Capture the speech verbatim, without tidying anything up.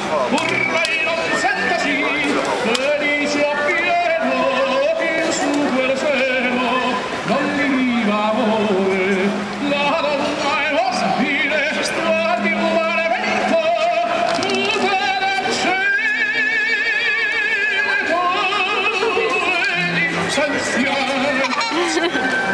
vorrei non sentirsi felice appieno che su quel cielo non mi viva amore. La donna è ostile, guardi un mare vento, tu te ne cielo e l'insenziare